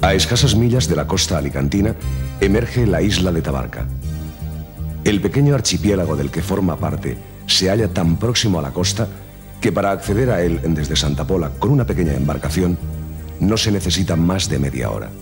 A escasas millas de la costa alicantina emerge la isla de Tabarca. El pequeño archipiélago del que forma parte se halla tan próximo a la costa que para acceder a él desde Santa Pola con una pequeña embarcación no se necesita más de media hora.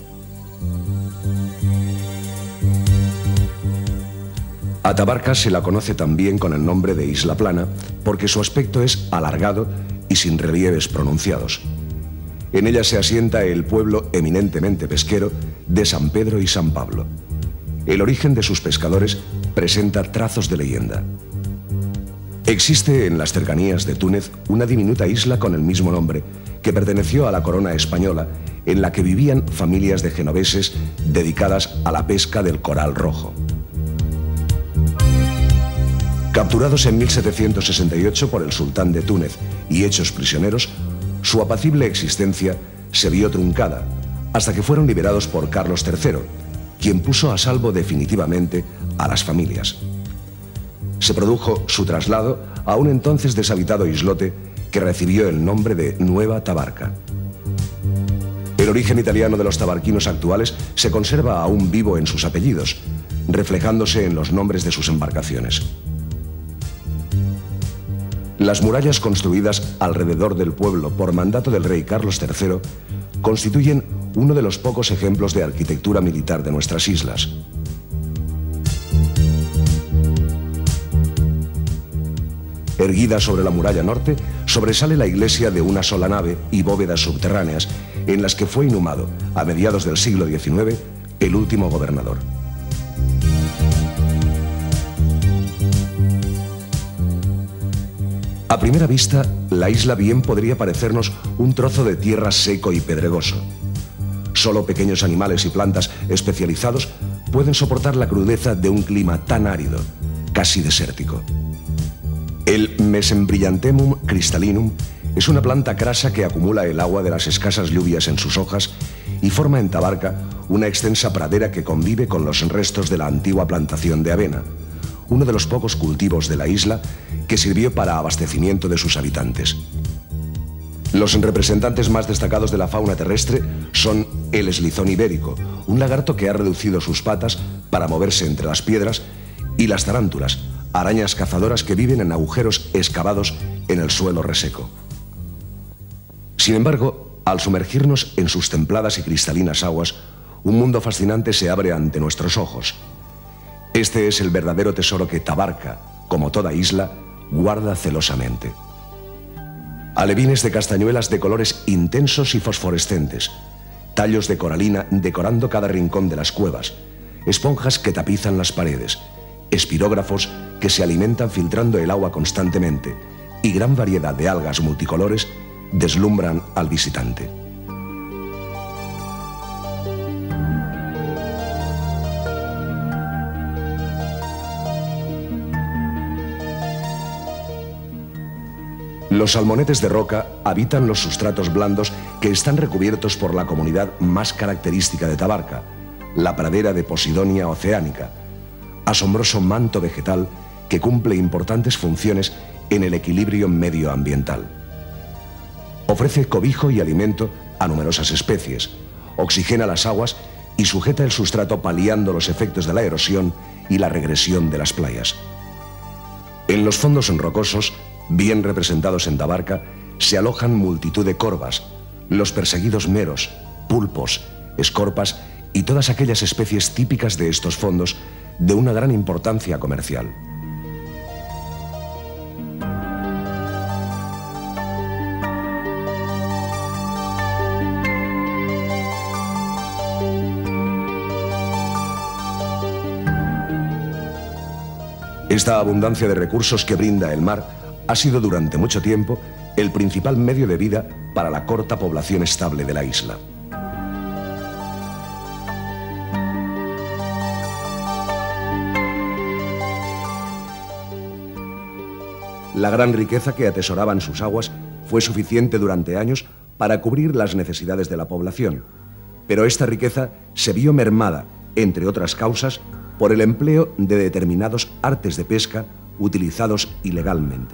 A Tabarca se la conoce también con el nombre de Isla Plana porque su aspecto es alargado y sin relieves pronunciados. En ella se asienta el pueblo eminentemente pesquero de San Pedro y San Pablo. El origen de sus pescadores presenta trazos de leyenda. Existe en las cercanías de Túnez una diminuta isla con el mismo nombre que perteneció a la corona española, en la que vivían familias de genoveses dedicadas a la pesca del coral rojo. Capturados en 1768 por el sultán de Túnez y hechos prisioneros, su apacible existencia se vio truncada hasta que fueron liberados por Carlos III, quien puso a salvo definitivamente a las familias. Se produjo su traslado a un entonces deshabitado islote que recibió el nombre de Nueva Tabarca. El origen italiano de los tabarquinos actuales se conserva aún vivo en sus apellidos, reflejándose en los nombres de sus embarcaciones. Las murallas construidas alrededor del pueblo por mandato del rey Carlos III constituyen uno de los pocos ejemplos de arquitectura militar de nuestras islas. Erguida sobre la muralla norte, sobresale la iglesia de una sola nave y bóvedas subterráneas, en las que fue inhumado, a mediados del siglo XIX, el último gobernador. A primera vista, la isla bien podría parecernos un trozo de tierra seco y pedregoso. Solo pequeños animales y plantas especializados pueden soportar la crudeza de un clima tan árido, casi desértico. El Mesembryanthemum crystallinum es una planta crasa que acumula el agua de las escasas lluvias en sus hojas y forma en Tabarca una extensa pradera que convive con los restos de la antigua plantación de avena, uno de los pocos cultivos de la isla que sirvió para abastecimiento de sus habitantes. Los representantes más destacados de la fauna terrestre son el eslizón ibérico, un lagarto que ha reducido sus patas para moverse entre las piedras, y las tarántulas, arañas cazadoras que viven en agujeros excavados en el suelo reseco. Sin embargo, al sumergirnos en sus templadas y cristalinas aguas, un mundo fascinante se abre ante nuestros ojos. Este es el verdadero tesoro que Tabarca, como toda isla, guarda celosamente. Alevines de castañuelas de colores intensos y fosforescentes, tallos de coralina decorando cada rincón de las cuevas, esponjas que tapizan las paredes, espirógrafos que se alimentan filtrando el agua constantemente y gran variedad de algas multicolores deslumbran al visitante. Los salmonetes de roca habitan los sustratos blandos que están recubiertos por la comunidad más característica de Tabarca, la pradera de Posidonia oceánica, asombroso manto vegetal que cumple importantes funciones en el equilibrio medioambiental. Ofrece cobijo y alimento a numerosas especies, oxigena las aguas y sujeta el sustrato paliando los efectos de la erosión y la regresión de las playas. En los fondos rocosos, bien representados en Tabarca, se alojan multitud de corvas, los perseguidos meros, pulpos, escorpas y todas aquellas especies típicas de estos fondos de una gran importancia comercial. Esta abundancia de recursos que brinda el mar ha sido durante mucho tiempo el principal medio de vida para la corta población estable de la isla. La gran riqueza que atesoraban sus aguas fue suficiente durante años para cubrir las necesidades de la población, pero esta riqueza se vio mermada, entre otras causas, por el empleo de determinados artes de pesca utilizados ilegalmente.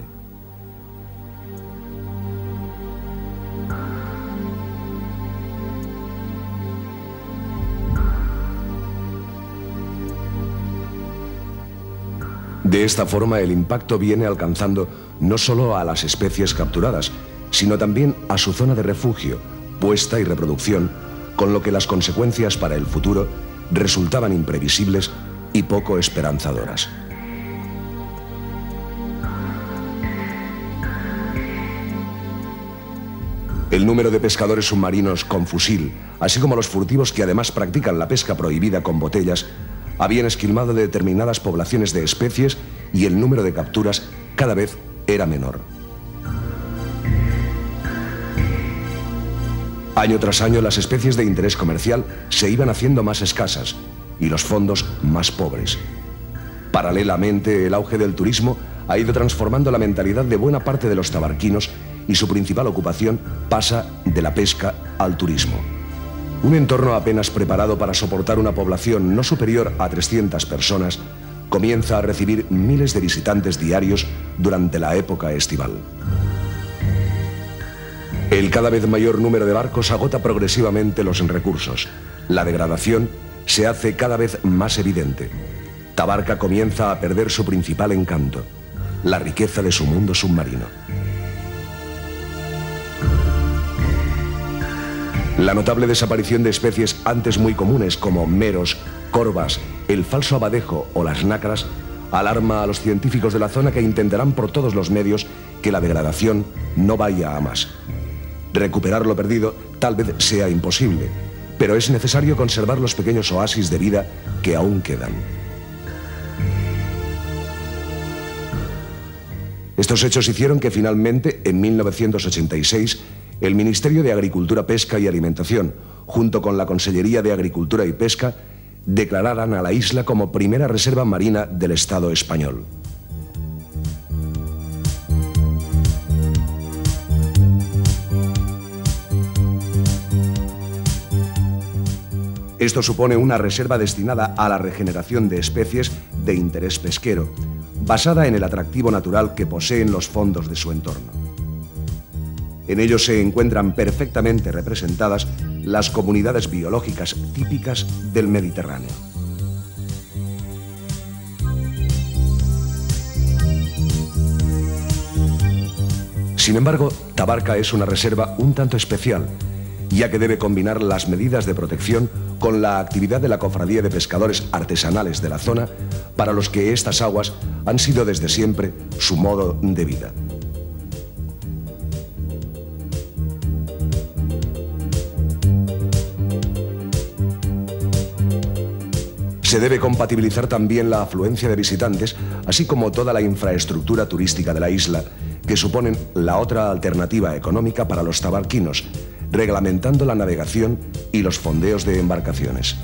De esta forma, el impacto viene alcanzando no solo a las especies capturadas, sino también a su zona de refugio, puesta y reproducción, con lo que las consecuencias para el futuro resultaban imprevisibles y poco esperanzadoras. El número de pescadores submarinos con fusil, así como los furtivos que además practican la pesca prohibida con botellas, habían esquilmado de determinadas poblaciones de especies y el número de capturas cada vez era menor. Año tras año las especies de interés comercial se iban haciendo más escasas y los fondos más pobres. Paralelamente, el auge del turismo ha ido transformando la mentalidad de buena parte de los tabarquinos y su principal ocupación pasa de la pesca al turismo. Un entorno apenas preparado para soportar una población no superior a 300 personas comienza a recibir miles de visitantes diarios durante la época estival. El cada vez mayor número de barcos agota progresivamente los recursos. La degradación se hace cada vez más evidente. Tabarca comienza a perder su principal encanto, la riqueza de su mundo submarino. La notable desaparición de especies antes muy comunes como meros, corvas, el falso abadejo o las nácaras alarma a los científicos de la zona que intentarán por todos los medios que la degradación no vaya a más. Recuperar lo perdido tal vez sea imposible, pero es necesario conservar los pequeños oasis de vida que aún quedan. Estos hechos hicieron que finalmente, en 1986, el Ministerio de Agricultura, Pesca y Alimentación, junto con la Consellería de Agricultura y Pesca, declararan a la isla como primera reserva marina del Estado español. Esto supone una reserva destinada a la regeneración de especies de interés pesquero, basada en el atractivo natural que poseen los fondos de su entorno. En ellos se encuentran perfectamente representadas las comunidades biológicas típicas del Mediterráneo. Sin embargo, Tabarca es una reserva un tanto especial, ya que debe combinar las medidas de protección con la actividad de la Cofradía de Pescadores Artesanales de la zona, para los que estas aguas han sido desde siempre su modo de vida. Se debe compatibilizar también la afluencia de visitantes, así como toda la infraestructura turística de la isla, que suponen la otra alternativa económica para los tabarquinos, reglamentando la navegación y los fondeos de embarcaciones.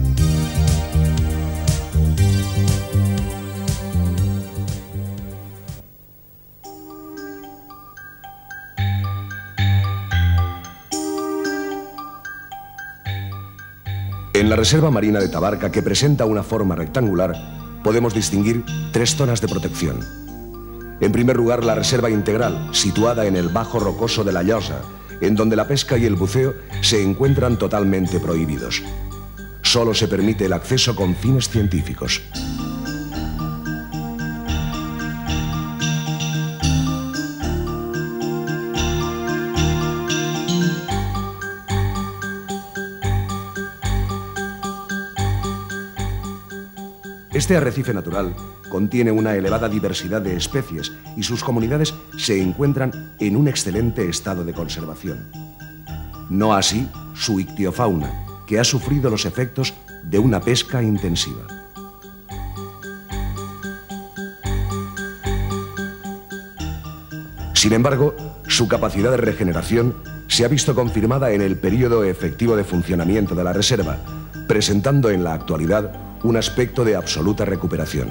En la reserva marina de Tabarca, que presenta una forma rectangular, podemos distinguir tres zonas de protección. En primer lugar, la reserva integral, situada en el bajo rocoso de la Llosa, en donde la pesca y el buceo se encuentran totalmente prohibidos. Solo se permite el acceso con fines científicos. Este arrecife natural contiene una elevada diversidad de especies y sus comunidades se encuentran en un excelente estado de conservación. No así su ictiofauna, que ha sufrido los efectos de una pesca intensiva. Sin embargo, su capacidad de regeneración se ha visto confirmada en el periodo efectivo de funcionamiento de la reserva, presentando en la actualidad un aspecto de absoluta recuperación.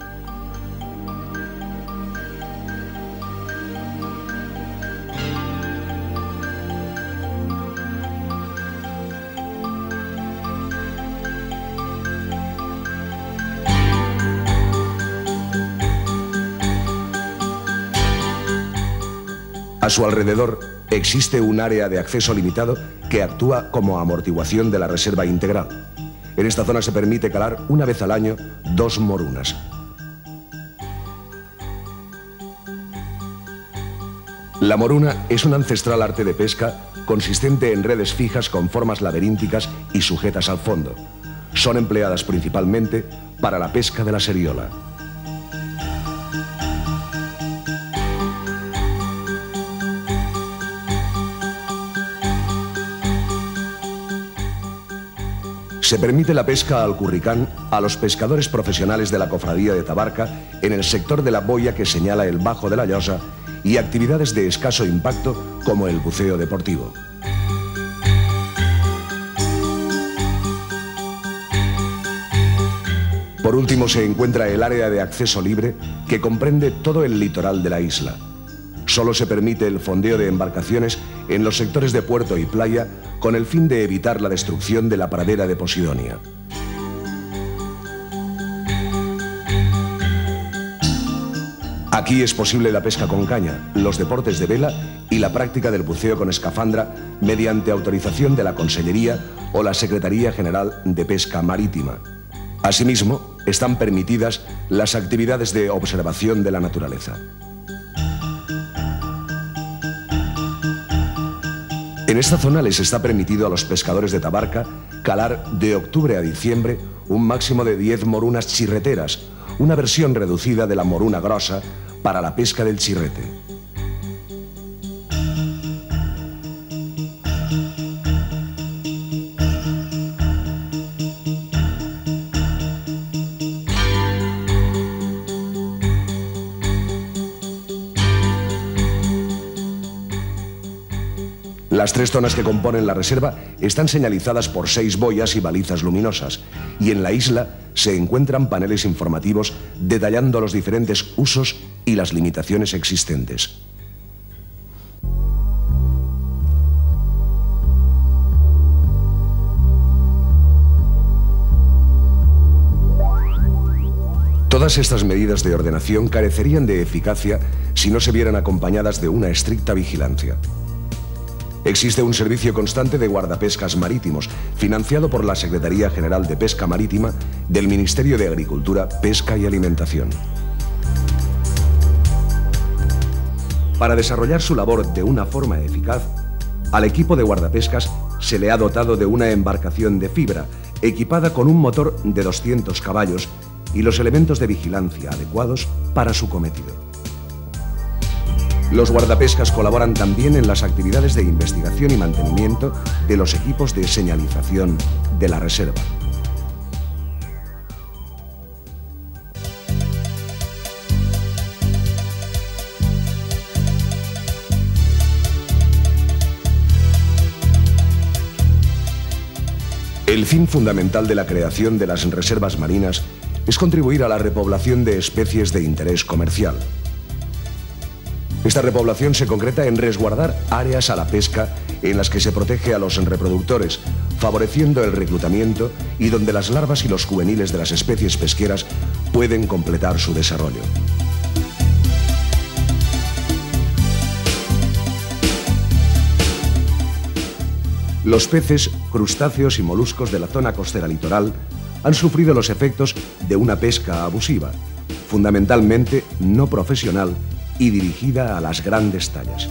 A su alrededor existe un área de acceso limitado que actúa como amortiguación de la reserva integral. En esta zona se permite calar una vez al año 2 morunas. La moruna es un ancestral arte de pesca consistente en redes fijas con formas laberínticas y sujetas al fondo. Son empleadas principalmente para la pesca de la seriola. Se permite la pesca al curricán a los pescadores profesionales de la Cofradía de Tabarca en el sector de la boya que señala el Bajo de la Llosa y actividades de escaso impacto como el buceo deportivo. Por último se encuentra el área de acceso libre que comprende todo el litoral de la isla. Solo se permite el fondeo de embarcaciones en los sectores de puerto y playa con el fin de evitar la destrucción de la pradera de Posidonia. Aquí es posible la pesca con caña, los deportes de vela y la práctica del buceo con escafandra mediante autorización de la Consellería o la Secretaría General de Pesca Marítima. Asimismo, están permitidas las actividades de observación de la naturaleza. En esta zona les está permitido a los pescadores de Tabarca calar de octubre a diciembre un máximo de 10 morunas chirreteras, una versión reducida de la moruna grosa para la pesca del chirrete. Las 3 zonas que componen la reserva están señalizadas por 6 boyas y balizas luminosas, y en la isla se encuentran paneles informativos detallando los diferentes usos y las limitaciones existentes. Todas estas medidas de ordenación carecerían de eficacia si no se vieran acompañadas de una estricta vigilancia. Existe un servicio constante de guardapescas marítimos, financiado por la Secretaría General de Pesca Marítima del Ministerio de Agricultura, Pesca y Alimentación. Para desarrollar su labor de una forma eficaz, al equipo de guardapescas se le ha dotado de una embarcación de fibra, equipada con un motor de 200 caballos y los elementos de vigilancia adecuados para su cometido. Los guardapescas colaboran también en las actividades de investigación y mantenimiento de los equipos de señalización de la reserva. El fin fundamental de la creación de las reservas marinas es contribuir a la repoblación de especies de interés comercial. Esta repoblación se concreta en resguardar áreas a la pesca en las que se protege a los reproductores, favoreciendo el reclutamiento y donde las larvas y los juveniles de las especies pesqueras pueden completar su desarrollo. Los peces, crustáceos y moluscos de la zona costera litoral han sufrido los efectos de una pesca abusiva, fundamentalmente no profesional y dirigida a las grandes tallas.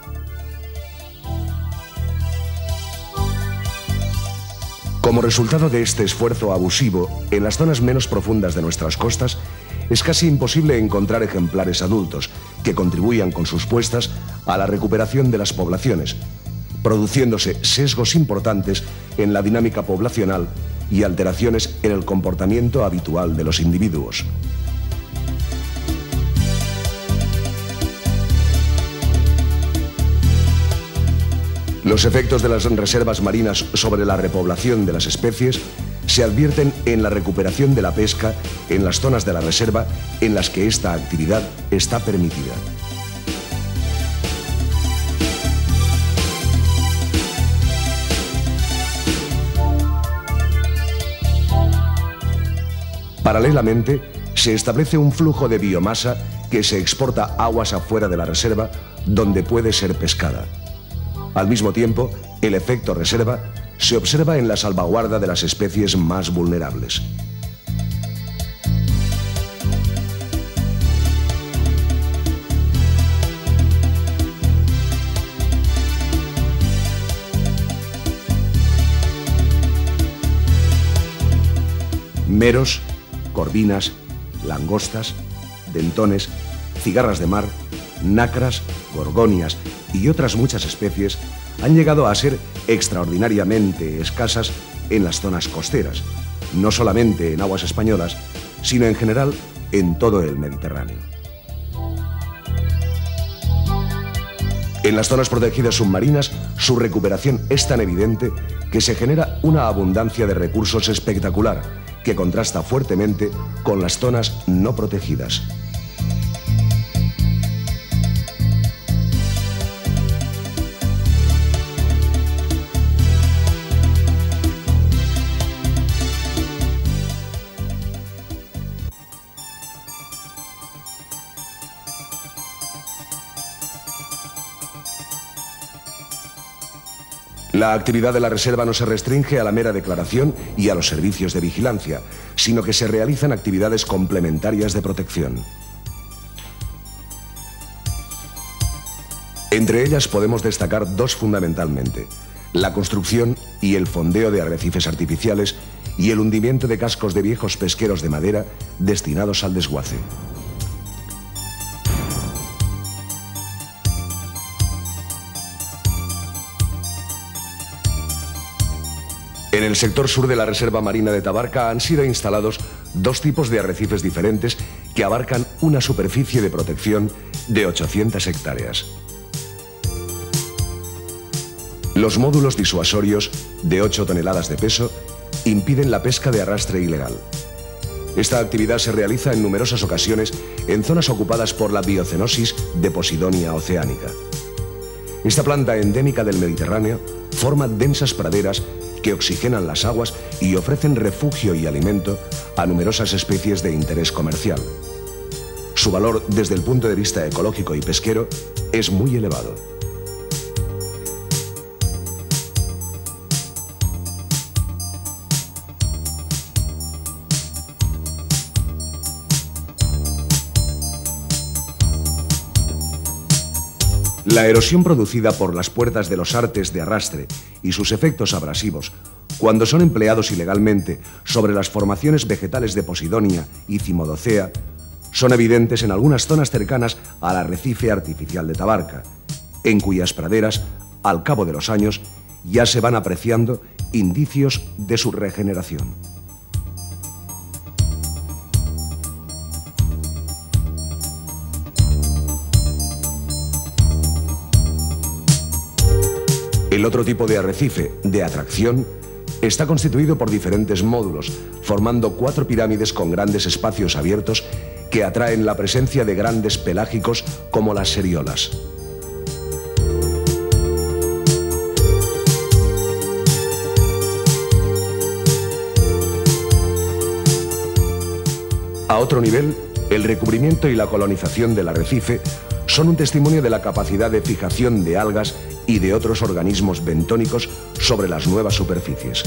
Como resultado de este esfuerzo abusivo, en las zonas menos profundas de nuestras costas, es casi imposible encontrar ejemplares adultos que contribuyan con sus puestas a la recuperación de las poblaciones, produciéndose sesgos importantes en la dinámica poblacional y alteraciones en el comportamiento habitual de los individuos. Los efectos de las reservas marinas sobre la repoblación de las especies se advierten en la recuperación de la pesca en las zonas de la reserva en las que esta actividad está permitida. Paralelamente, se establece un flujo de biomasa que se exporta aguas afuera de la reserva donde puede ser pescada. Al mismo tiempo, el efecto reserva se observa en la salvaguarda de las especies más vulnerables. Meros, corvinas, langostas, dentones, cigarras de mar, nácaras, gorgonias y otras muchas especies han llegado a ser extraordinariamente escasas en las zonas costeras, no solamente en aguas españolas, sino en general en todo el Mediterráneo. En las zonas protegidas submarinas, su recuperación es tan evidente que se genera una abundancia de recursos espectacular que contrasta fuertemente con las zonas no protegidas. La actividad de la reserva no se restringe a la mera declaración y a los servicios de vigilancia, sino que se realizan actividades complementarias de protección. Entre ellas podemos destacar dos fundamentalmente: la construcción y el fondeo de arrecifes artificiales y el hundimiento de cascos de viejos pesqueros de madera destinados al desguace. En el sector sur de la Reserva Marina de Tabarca han sido instalados dos tipos de arrecifes diferentes que abarcan una superficie de protección de 800 hectáreas. Los módulos disuasorios, de 8 toneladas de peso, impiden la pesca de arrastre ilegal. Esta actividad se realiza en numerosas ocasiones en zonas ocupadas por la biocenosis de Posidonia oceanica. Esta planta endémica del Mediterráneo forma densas praderas que oxigenan las aguas y ofrecen refugio y alimento a numerosas especies de interés comercial. Su valor desde el punto de vista ecológico y pesquero es muy elevado. La erosión producida por las puertas de los artes de arrastre y sus efectos abrasivos, cuando son empleados ilegalmente sobre las formaciones vegetales de Posidonia y Cimodocea, son evidentes en algunas zonas cercanas al arrecife artificial de Tabarca, en cuyas praderas, al cabo de los años, ya se van apreciando indicios de su regeneración. El otro tipo de arrecife, de atracción, está constituido por diferentes módulos, formando 4 pirámides con grandes espacios abiertos que atraen la presencia de grandes pelágicos como las seriolas. A otro nivel, el recubrimiento y la colonización del arrecife son un testimonio de la capacidad de fijación de algas y de otros organismos bentónicos sobre las nuevas superficies.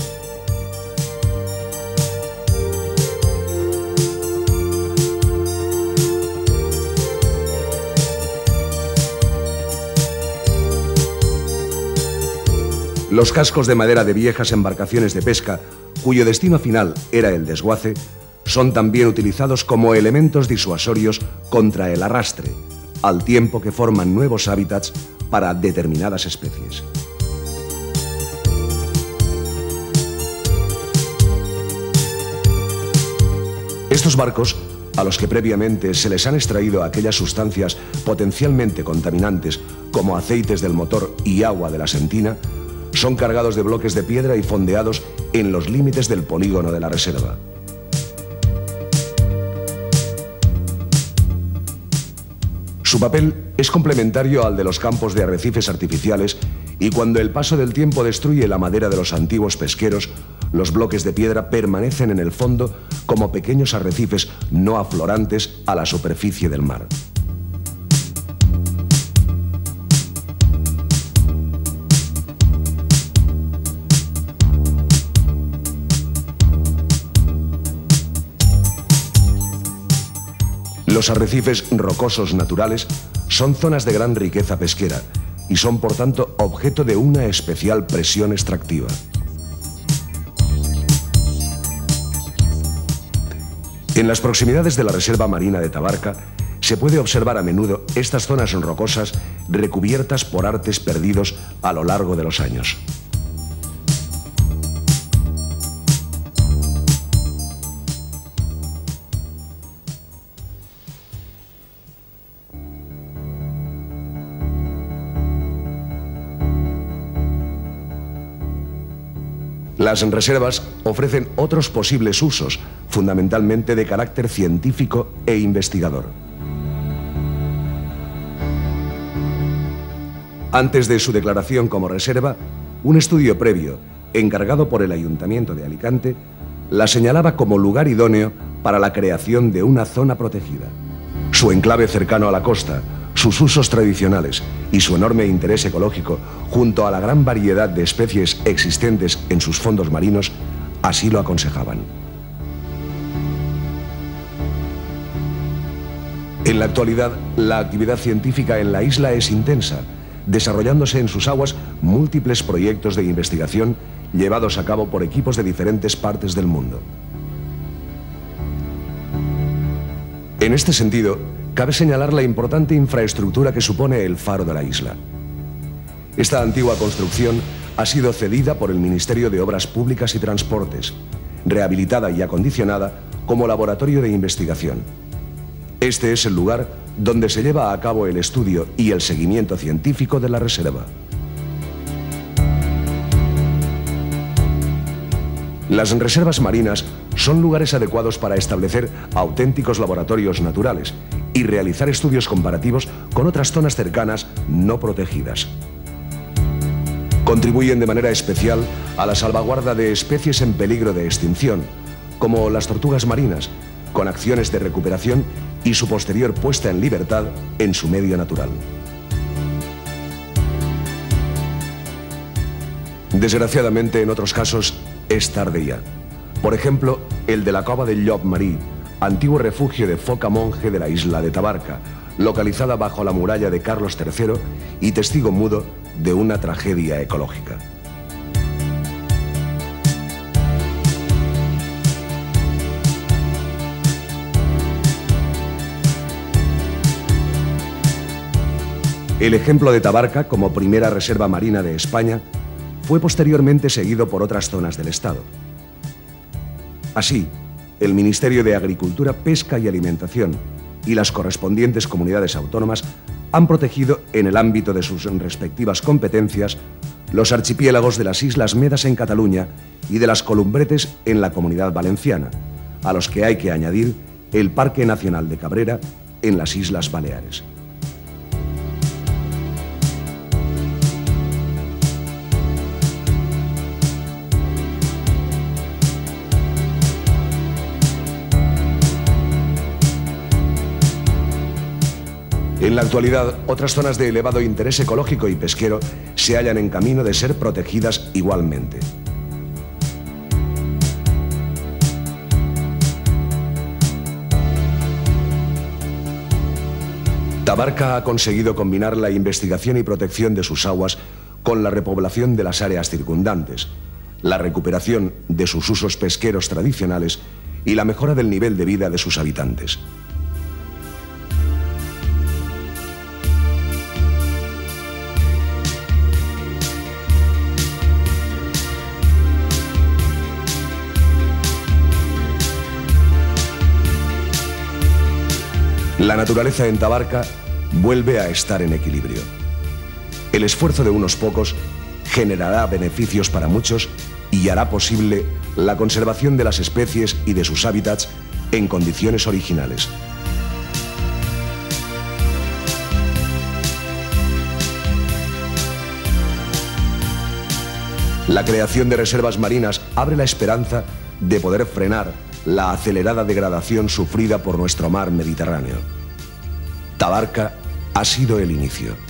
Los cascos de madera de viejas embarcaciones de pesca, cuyo destino final era el desguace, son también utilizados como elementos disuasorios contra el arrastre, al tiempo que forman nuevos hábitats para determinadas especies. Estos barcos, a los que previamente se les han extraído aquellas sustancias potencialmente contaminantes como aceites del motor y agua de la sentina, son cargados de bloques de piedra y fondeados en los límites del polígono de la reserva. Su papel es complementario al de los campos de arrecifes artificiales y cuando el paso del tiempo destruye la madera de los antiguos pesqueros, los bloques de piedra permanecen en el fondo como pequeños arrecifes no aflorantes a la superficie del mar. Los arrecifes rocosos naturales son zonas de gran riqueza pesquera y son por tanto objeto de una especial presión extractiva. En las proximidades de la Reserva Marina de Tabarca se puede observar a menudo estas zonas rocosas recubiertas por artes perdidos a lo largo de los años. Las reservas ofrecen otros posibles usos, fundamentalmente de carácter científico e investigador. Antes de su declaración como reserva, un estudio previo, encargado por el Ayuntamiento de Alicante, la señalaba como lugar idóneo para la creación de una zona protegida. Su enclave cercano a la costa, sus usos tradicionales y su enorme interés ecológico, junto a la gran variedad de especies existentes en sus fondos marinos, así lo aconsejaban. En la actualidad, la actividad científica en la isla es intensa, desarrollándose en sus aguas múltiples proyectos de investigación llevados a cabo por equipos de diferentes partes del mundo. En este sentido, cabe señalar la importante infraestructura que supone el faro de la isla. Esta antigua construcción ha sido cedida por el Ministerio de Obras Públicas y Transportes, rehabilitada y acondicionada como laboratorio de investigación. Este es el lugar donde se lleva a cabo el estudio y el seguimiento científico de la reserva. Las reservas marinas son lugares adecuados para establecer auténticos laboratorios naturales y realizar estudios comparativos con otras zonas cercanas no protegidas. Contribuyen de manera especial a la salvaguarda de especies en peligro de extinción, como las tortugas marinas, con acciones de recuperación y su posterior puesta en libertad en su medio natural. Desgraciadamente, en otros casos, es tarde ya. Por ejemplo, el de la cova del Llop Marí, antiguo refugio de foca monje de la isla de Tabarca, localizada bajo la muralla de Carlos III y testigo mudo de una tragedia ecológica. El ejemplo de Tabarca como primera reserva marina de España fue posteriormente seguido por otras zonas del Estado. Así, el Ministerio de Agricultura, Pesca y Alimentación y las correspondientes comunidades autónomas han protegido, en el ámbito de sus respectivas competencias, los archipiélagos de las Islas Medas en Cataluña y de las Columbretes en la Comunidad Valenciana, a los que hay que añadir el Parque Nacional de Cabrera en las Islas Baleares. En la actualidad, otras zonas de elevado interés ecológico y pesquero se hallan en camino de ser protegidas igualmente. Tabarca ha conseguido combinar la investigación y protección de sus aguas con la repoblación de las áreas circundantes, la recuperación de sus usos pesqueros tradicionales y la mejora del nivel de vida de sus habitantes. La naturaleza en Tabarca vuelve a estar en equilibrio. El esfuerzo de unos pocos generará beneficios para muchos y hará posible la conservación de las especies y de sus hábitats en condiciones originales. La creación de reservas marinas abre la esperanza de poder frenar la acelerada degradación sufrida por nuestro mar Mediterráneo. Tabarca ha sido el inicio.